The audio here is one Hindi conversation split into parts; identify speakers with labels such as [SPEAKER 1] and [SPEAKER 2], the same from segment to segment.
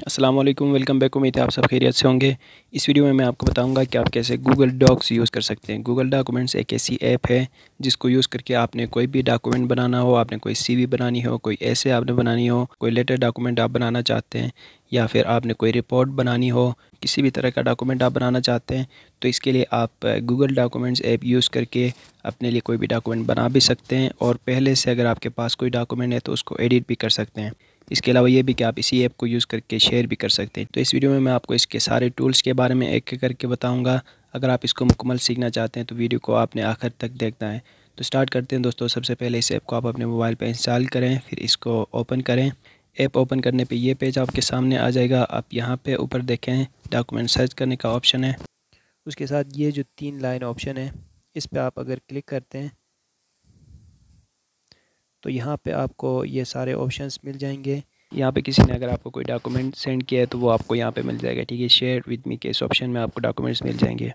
[SPEAKER 1] अस्सलाम वालेकुम, वेलकम बैक। उम्मीद है आप सब खैरियत से होंगे। इस वीडियो में मैं आपको बताऊंगा कि आप कैसे गूगल डॉक्स यूज़ कर सकते हैं। गूगल डॉक्यूमेंट्स एक ऐसी ऐप है जिसको यूज़ करके आपने कोई भी डॉक्यूमेंट बनाना हो, आपने कोई सीवी बनानी हो, कोई ऐसे आपने बनानी हो, कोई लेटर डॉक्यूमेंट आप बनाना चाहते हैं, या फिर आपने कोई रिपोर्ट बनानी हो, किसी भी तरह का डॉक्यूमेंट आप बनाना चाहते हैं, तो इसके लिए आप गूगल डॉक्यूमेंट्स ऐप यूज़ करके अपने लिए कोई भी डॉक्यूमेंट बना भी सकते हैं, और पहले से अगर आपके पास कोई डॉक्यूमेंट है तो उसको एडिट भी कर सकते हैं। इसके अलावा ये भी कि आप इसी ऐप को यूज़ करके शेयर भी कर सकते हैं। तो इस वीडियो में मैं आपको इसके सारे टूल्स के बारे में एक एक करके बताऊंगा। अगर आप इसको मुकम्मल सीखना चाहते हैं तो वीडियो को आपने आखिर तक देखना है। तो स्टार्ट करते हैं दोस्तों। सबसे पहले इस ऐप को आप अपने मोबाइल पर इंस्टॉल करें, फिर इसको ओपन करें। ऐप ओपन करने पे ये पेज आपके सामने आ जाएगा। आप यहाँ पे ऊपर देखें डॉक्यूमेंट सर्च करने का ऑप्शन है, उसके साथ ये जो 3 लाइन ऑप्शन है इस पर आप अगर क्लिक करते हैं तो यहाँ पे आपको ये सारे ऑप्शंस मिल जाएंगे। यहाँ पे किसी ने अगर आपको कोई डॉक्यूमेंट सेंड किया है तो वो आपको यहाँ पे मिल जाएगा, ठीक है। शेयर विद मी के इस ऑप्शन में आपको डॉक्यूमेंट्स मिल जाएंगे।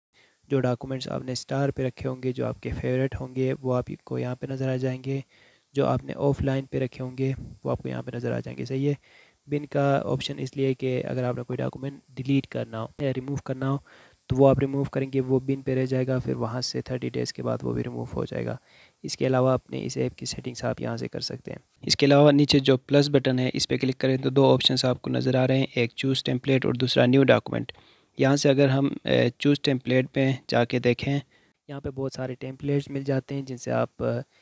[SPEAKER 1] जो डॉक्यूमेंट्स आपने स्टार पे रखे होंगे, जो आपके फेवरेट होंगे, वो आपको यहाँ पे नज़र आ जाएंगे। जो आपने ऑफलाइन पे रखे होंगे वो आपको यहाँ पे नज़र आ जाएंगे। सही है। बिन का ऑप्शन इसलिए कि अगर आपने कोई डॉक्यूमेंट डिलीट करना हो या रिमूव करना हो तो वो आप रिमूव करेंगे, वो बिन पे रह जाएगा, फिर वहाँ से 30 डेज़ के बाद वो भी रिमूव हो जाएगा। इसके अलावा अपने इस ऐप की सेटिंग्स आप यहाँ से कर सकते हैं। इसके अलावा नीचे जो प्लस बटन है इस पर क्लिक करें तो दो ऑप्शंस आपको नज़र आ रहे हैं, एक चूज़ टेम्पलेट और दूसरा न्यू डॉक्यूमेंट। यहाँ से अगर हम चूज़ टेम्पलेट पे जाके देखें, यहाँ पे बहुत सारे टेम्पलेट्स मिल जाते हैं जिनसे आप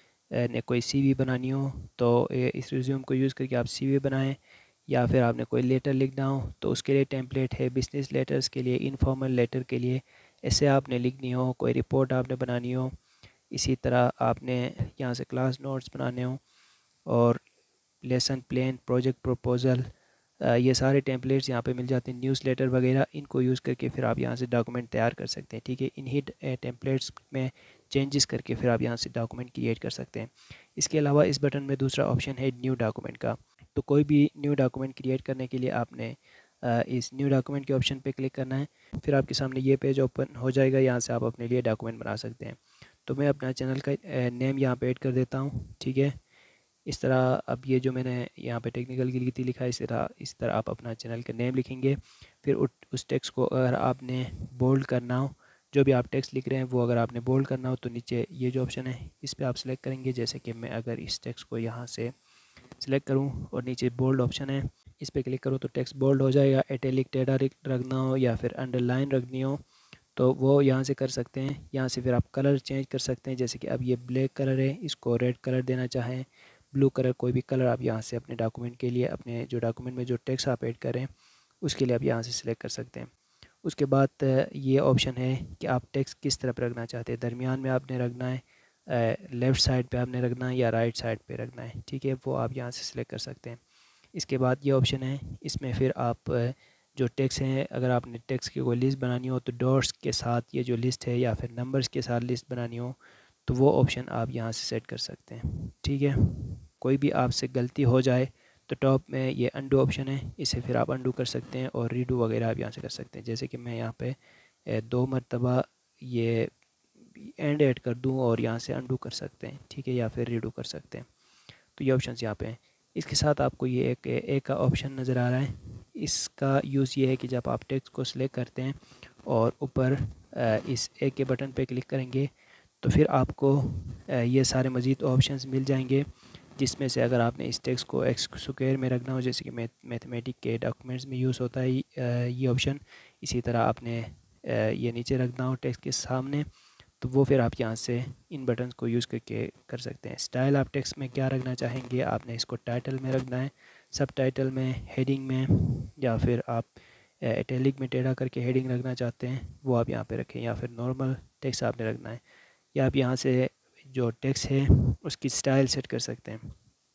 [SPEAKER 1] ने कोई सीवी बनानी हो तो इस रिज्यूम को यूज़ करके आप सीवी बनाएं, या फिर आपने कोई लेटर लिखना हो तो उसके लिए टेम्पलेट है। बिजनेस लेटर्स के लिए, इनफॉर्मल लेटर के लिए, ऐसे आपने लिखनी हो, कोई रिपोर्ट आपने बनानी हो, इसी तरह आपने यहाँ से क्लास नोट्स बनाने हो, और लेसन प्लान, प्रोजेक्ट प्रपोजल, ये सारे टेम्पलेट्स यहाँ पे मिल जाते हैं। न्यूज़ लेटर वगैरह, इनको यूज़ करके फिर आप यहाँ से डॉक्यूमेंट तैयार कर सकते हैं, ठीक है। इन्हीं टेम्पलेट्स में चेंजेस करके फिर आप यहाँ से डॉक्यूमेंट क्रिएट कर सकते हैं। इसके अलावा इस बटन में दूसरा ऑप्शन है न्यू डॉक्यूमेंट का। तो कोई भी न्यू डॉक्यूमेंट क्रिएट करने के लिए आपने इस न्यू डॉक्यूमेंट के ऑप्शन पे क्लिक करना है। फिर आपके सामने ये पेज ओपन हो जाएगा, यहाँ से आप अपने लिए डॉक्यूमेंट बना सकते हैं। तो मैं अपना चैनल का नेम यहाँ पे ऐड कर देता हूँ, ठीक है। इस तरह अब ये जो मैंने यहाँ पे टेक्निकल गिलगिती लिखा है, इस तरह आप अपना चैनल का नेम लिखेंगे। फिर उस टेक्स्ट को अगर आपने बोल्ड करना हो, जो भी आप टेक्स्ट लिख रहे हैं वो अगर आपने बोल्ड करना हो तो नीचे ये जो ऑप्शन है इस पर आप सेलेक्ट करेंगे। जैसे कि मैं अगर इस टेक्स्ट को यहाँ से सिलेक्ट करूँ और नीचे बोल्ड ऑप्शन है इस पर क्लिक करूँ तो टेक्स्ट बोल्ड हो जाएगा। एटेलिक टेडारिक रखना हो या फिर अंडरलाइन रखनी हो तो वो यहाँ से कर सकते हैं। यहाँ से फिर आप कलर चेंज कर सकते हैं, जैसे कि अब ये ब्लैक कलर है, इसको रेड कलर देना चाहें, ब्लू कलर, कोई भी कलर आप यहाँ से अपने डॉक्यूमेंट के लिए, अपने जो डॉक्यूमेंट में जो टेक्स्ट आप ऐड करें उसके लिए आप यहाँ से सिलेक्ट कर सकते हैं। उसके बाद ये ऑप्शन है कि आप टेक्स्ट किस तरफ रखना चाहते हैं, दरमियान में आपने रखना है, लेफ़्ट साइड पे आपने रखना है, या राइट साइड पे रखना है, ठीक है। वो आप यहाँ से सिलेक्ट कर सकते हैं। इसके बाद ये ऑप्शन है, इसमें फिर आप जो टेक्स्ट हैं, अगर आपने टेक्स्ट की कोई लिस्ट बनानी हो तो डॉट्स के साथ ये जो लिस्ट है, या फिर नंबर्स के साथ लिस्ट बनानी हो तो वो ऑप्शन आप यहाँ से सेट कर सकते हैं, ठीक है। कोई भी आपसे गलती हो जाए तो टॉप में ये अंडू ऑप्शन है, इसे फिर आप अंडू कर सकते हैं, और रीडू वगैरह आप यहाँ से कर सकते हैं। जैसे कि मैं यहाँ पे 2 मरतबा ये एंड ऐड कर दूँ और यहाँ से अंडू कर सकते हैं, ठीक है, या फिर रीडू कर सकते हैं। तो ये ऑप्शन यहाँ पे हैं। इसके साथ आपको ये एक का ऑप्शन नज़र आ रहा है। इसका यूज़ ये है कि जब आप टेक्स्ट को सिलेक्ट करते हैं और ऊपर इस एक के बटन पे क्लिक करेंगे तो फिर आपको ये सारे मज़ीद ऑप्शंस मिल जाएंगे, जिसमें से अगर आपने इस टेक्स्ट को एक्स स्क्वायर में रखना हो, जैसे कि मैथमेटिक के डॉक्यूमेंट्स में यूज़ होता है ये ऑप्शन, इसी तरह आपने ये नीचे रखना हो टेक्स्ट के सामने, तो वो फिर आप यहाँ से इन बटन्स को यूज़ करके कर सकते हैं। स्टाइल आप टेक्स्ट में क्या रखना चाहेंगे, आपने इसको टाइटल में रखना है, सब टाइटल में, हेडिंग में, या फिर आप इटैलिक में टेढ़ा करके हेडिंग रखना चाहते हैं वो आप यहाँ पे रखें, या फिर नॉर्मल टेक्स्ट आपने रखना है, या आप यहाँ से जो टेक्स्ट है उसकी स्टाइल सेट कर सकते हैं।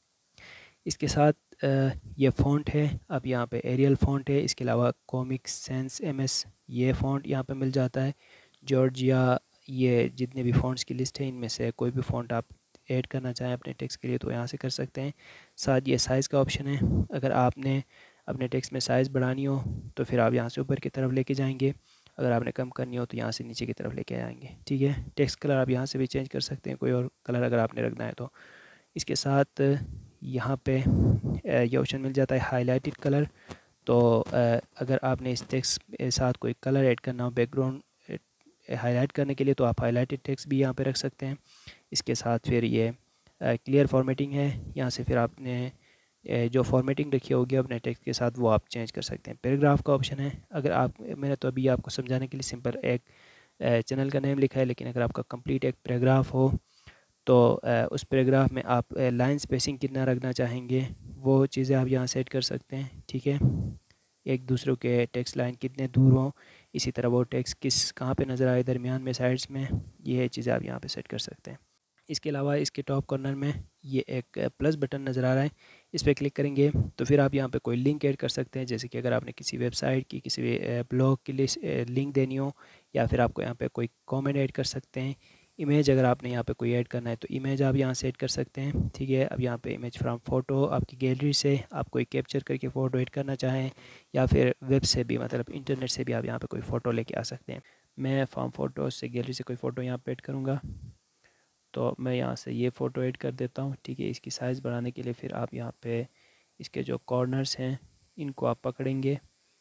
[SPEAKER 1] इसके साथ ये फ़ॉन्ट है, अब यहाँ पे एरियल फ़ॉन्ट है। इसके अलावा कॉमिक सेंस MS ये फ़ॉन्ट यहाँ पे मिल जाता है। जॉर्जिया, ये जितने भी फ़ॉन्ट्स की लिस्ट है इनमें से कोई भी फ़ॉन्ट आप ऐड करना चाहें अपने टेक्स्ट के लिए तो यहाँ से कर सकते हैं। साथ ये साइज़ का ऑप्शन है, अगर आपने अपने टेक्स्ट में साइज़ बढ़ानी हो तो फिर आप यहाँ से ऊपर की तरफ लेके जाएंगे, अगर आपने कम करनी हो तो यहाँ से नीचे की तरफ लेके आएंगे, ठीक है। टेक्स्ट कलर आप यहाँ से भी चेंज कर सकते हैं, कोई और कलर अगर आपने रखना है तो। इसके साथ यहाँ पे ये ऑप्शन मिल जाता है हाईलाइटेड कलर, तो अगर आपने इस टेक्स्ट के साथ कोई कलर ऐड करना हो बैकग्राउंड हाईलाइट करने के लिए, तो आप हाईलाइटेड टेक्स्ट भी यहाँ पे रख सकते हैं। इसके साथ फिर ये क्लियर फॉर्मेटिंग है, यहाँ से फिर आपने जो फॉर्मेटिंग रखी होगी अपने टेक्स्ट के साथ वो आप चेंज कर सकते हैं। पैराग्राफ का ऑप्शन है, अगर आप, मैंने तो अभी आपको समझाने के लिए सिंपल एक चैनल का नेम लिखा है, लेकिन अगर आपका कंप्लीट एक पैराग्राफ हो तो उस पैराग्राफ में आप लाइन स्पेसिंग कितना रखना चाहेंगे वो चीज़ें आप यहाँ सेट कर सकते हैं। ठीक है, एक दूसरे के टेक्स्ट लाइन कितने दूर हों, इसी तरह वो टेक्स्ट कहाँ पे नज़र आए, दरमियान में, साइड्स में, ये चीज़ें आप यहाँ पे सेट कर सकते हैं। इसके अलावा इसके टॉप कॉर्नर में ये एक प्लस बटन नज़र आ रहा है, इस पर क्लिक करेंगे तो फिर आप यहाँ पे कोई लिंक ऐड कर सकते हैं। जैसे कि अगर आपने किसी वेबसाइट की, किसी ब्लॉग की लिंक देनी हो, या फिर आपको यहाँ पे कोई कमेंट ऐड कर सकते हैं। इमेज अगर आपने यहाँ पे कोई ऐड करना है तो इमेज आप यहाँ से ऐड कर सकते हैं। ठीक है, अब यहाँ पे इमेज फ्रॉम फ़ोटो, आपकी गैलरी से आप कोई कैप्चर करके फ़ोटो ऐड करना चाहें, या फिर वेब से भी, मतलब इंटरनेट से भी आप यहाँ पे कोई फ़ोटो लेके आ सकते हैं। मैं फ्रॉम फ़ोटो से गैलरी से कोई फ़ोटो यहाँ पे ऐड करूँगा, तो मैं यहाँ से ये फ़ोटो ऐड कर देता हूँ। ठीक है, इसकी साइज़ बढ़ाने के लिए फिर आप यहाँ पे इसके जो कॉर्नर्स हैं इनको आप पकड़ेंगे,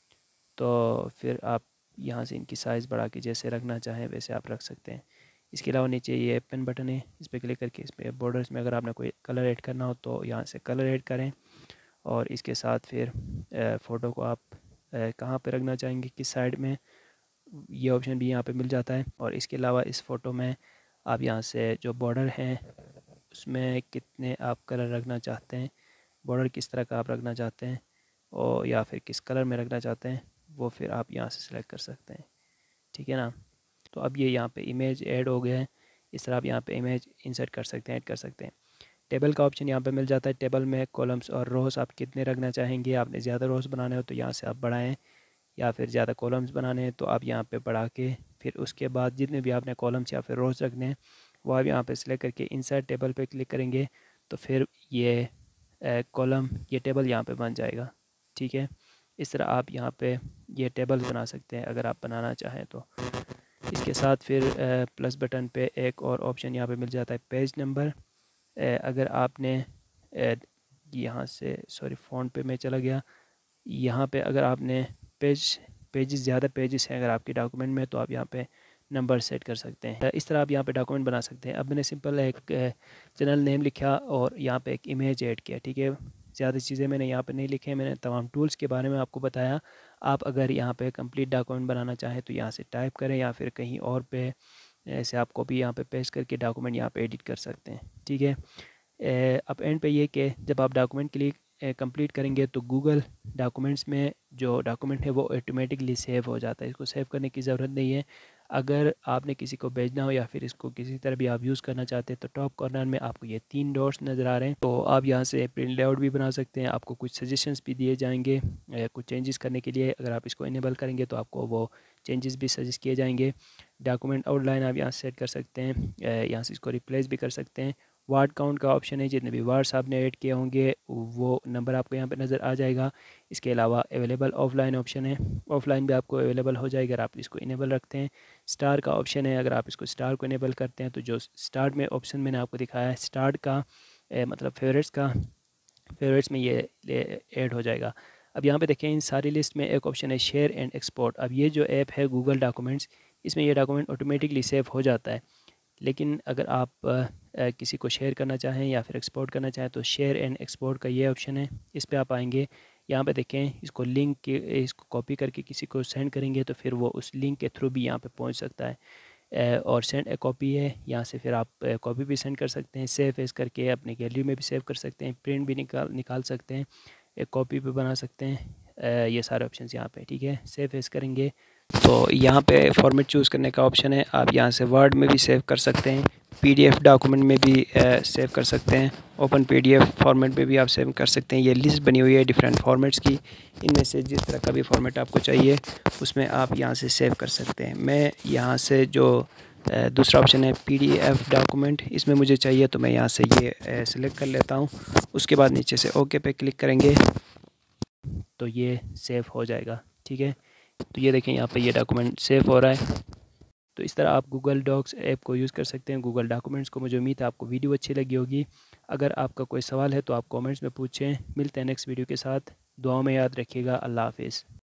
[SPEAKER 1] तो फिर आप यहाँ से इनकी साइज़ बढ़ा के जैसे रखना चाहें वैसे आप रख सकते हैं। इसके अलावा नीचे ये पेन बटन है, इस पर क्लिक करके इस पर बॉर्डर्स में अगर आपने कोई कलर ऐड करना हो तो यहाँ से कलर ऐड करें, और इसके साथ फिर फ़ोटो को आप कहाँ पे रखना चाहेंगे, किस साइड में, ये ऑप्शन भी यहाँ पे मिल जाता है। और इसके अलावा इस फ़ोटो में आप यहाँ से जो बॉर्डर हैं उसमें कितने आप कलर रखना चाहते हैं, बॉर्डर किस तरह का आप रखना चाहते हैं, और या फिर किस कलर में रखना चाहते हैं, वो फिर आप यहाँ से सिलेक्ट कर सकते हैं। ठीक है ना, तो अब ये यहाँ पे इमेज ऐड हो गया है। इस तरह आप यहाँ पे इमेज इंसर्ट कर सकते हैं, ऐड कर सकते हैं। टेबल का ऑप्शन यहाँ पे मिल जाता है। टेबल में कॉलम्स और रोज़ आप कितने रखना चाहेंगे, आपने ज़्यादा रोज़ बनाने हो तो यहाँ से आप बढ़ाएं, या फिर ज़्यादा कॉलम्स बनाने हैं तो आप यहाँ पे बढ़ा के फिर उसके बाद जितने भी आपने कॉलम्स या फिर रोज़ रखने हैं वो आप यहाँ पे सिलेक्ट करके इंसर्ट टेबल पे क्लिक करेंगे, तो फिर ये कॉलम, ये टेबल यहाँ पे बन जाएगा। ठीक है, इस तरह आप यहाँ पे ये टेबल बना सकते हैं अगर आप बनाना चाहें तो। इसके साथ फिर प्लस बटन पे एक और ऑप्शन यहाँ पे मिल जाता है, पेज नंबर। अगर आपने यहाँ से, सॉरी फ़ॉन्ट पे मैं चला गया, यहाँ पे अगर आपने पेजेस ज़्यादा पेजेस हैं अगर आपके डॉक्यूमेंट में, तो आप यहाँ पे नंबर सेट कर सकते हैं। इस तरह आप यहाँ पे डॉक्यूमेंट बना सकते हैं। अब मैंने सिंपल एक चैनल नेम लिखा और यहाँ पे एक इमेज ऐड किया। ठीक है, ज़्यादा चीज़ें मैंने यहाँ पे नहीं लिखे हैं, मैंने तमाम टूल्स के बारे में आपको बताया। आप अगर यहाँ पे कंप्लीट डॉक्यूमेंट बनाना चाहें तो यहाँ से टाइप करें, या फिर कहीं और पे ऐसे आप कॉपी यहाँ पे पेस्ट करके डॉक्यूमेंट यहाँ पे एडिट कर सकते हैं। ठीक है, अब एंड पे ये कि जब आप डॉक्यूमेंट के लिए कंप्लीट करेंगे तो गूगल डॉक्यूमेंट्स में जो डॉक्यूमेंट है वो ऑटोमेटिकली सेव हो जाता है, इसको सेव करने की ज़रूरत नहीं है। अगर आपने किसी को भेजना हो या फिर इसको किसी तरह भी आप यूज़ करना चाहते हैं तो टॉप कॉर्नर में आपको ये 3 डॉट्स नज़र आ रहे हैं, तो आप यहाँ से प्रिंट लेआउट भी बना सकते हैं। आपको कुछ सजेशंस भी दिए जाएंगे कुछ चेंजेस करने के लिए, अगर आप इसको इनेबल करेंगे तो आपको वो चेंजेस भी सजेस्ट किए जाएंगे। डॉक्यूमेंट आउटलाइन आप यहाँ से सेट कर सकते हैं, यहाँ से इसको रिप्लेस भी कर सकते हैं। वार्ड काउंट का ऑप्शन है, जितने भी वर्ड्स आपने ऐड किए होंगे वो नंबर आपको यहाँ पे नज़र आ जाएगा। इसके अलावा अवेलेबल ऑफलाइन ऑप्शन है, ऑफलाइन भी आपको अवेलेबल हो जाएगा अगर आप इसको इनेबल रखते हैं। स्टार का ऑप्शन है, अगर आप इसको स्टार को इनेबल करते हैं तो जो स्टार्ट में ऑप्शन मैंने आपको दिखाया है स्टार्ट का मतलब फेवरेट्स में ये ऐड हो जाएगा। अब यहाँ पे देखें इन सारी लिस्ट में एक ऑप्शन है शेयर एंड एक्सपोर्ट। अब ये जो ऐप है गूगल डॉक्यूमेंट्स, इसमें ये डॉक्यूमेंट ऑटोमेटिकली सेव हो जाता है, लेकिन अगर आप किसी को शेयर करना चाहें या फिर एक्सपोर्ट करना चाहें तो शेयर एंड एक्सपोर्ट का ये ऑप्शन है, इस पर आप आएंगे। यहाँ पे देखें इसको लिंक के इसको कॉपी करके किसी को सेंड करेंगे तो फिर वो उस लिंक के थ्रू भी यहाँ पे पहुँच सकता है। और सेंड ए कॉपी है, यहाँ से फिर आप कॉपी भी सेंड कर सकते हैं, सेव एज करके अपनी गैलरी में भी सेव कर सकते हैं, प्रिंट भी निकाल सकते हैं, एक कॉपी भी बना सकते हैं। ये सारे ऑप्शन यहाँ पे। ठीक है, सेव एज करेंगे तो यहाँ पे फॉर्मेट चूज़ करने का ऑप्शन है, आप यहाँ से वर्ड में भी सेव कर सकते हैं, पीडीएफ डॉक्यूमेंट में भी सेव कर सकते हैं, ओपन पीडीएफ फॉर्मेट में भी आप सेव कर सकते हैं। ये लिस्ट बनी हुई है डिफरेंट फॉर्मेट्स की, इनमें से जिस तरह का भी फॉर्मेट आपको चाहिए उसमें आप यहाँ से सेव कर सकते हैं। मैं यहाँ से जो दूसरा ऑप्शन है पीडीएफ डॉक्यूमेंट, इसमें मुझे चाहिए तो मैं यहाँ से ये सिलेक्ट कर लेता हूँ। उसके बाद नीचे से ओके पे क्लिक करेंगे तो ये सेव हो जाएगा। ठीक है, तो ये देखें यहाँ पे ये डॉक्यूमेंट सेव हो रहा है। तो इस तरह आप गूगल डॉक्स ऐप को यूज़ कर सकते हैं, गूगल डॉक्यूमेंट्स को। मुझे उम्मीद है आपको वीडियो अच्छी लगी होगी। अगर आपका कोई सवाल है तो आप कमेंट्स में पूछें। मिलते हैं नेक्स्ट वीडियो के साथ। दुआ में याद रखिएगा। अल्लाह हाफिज़।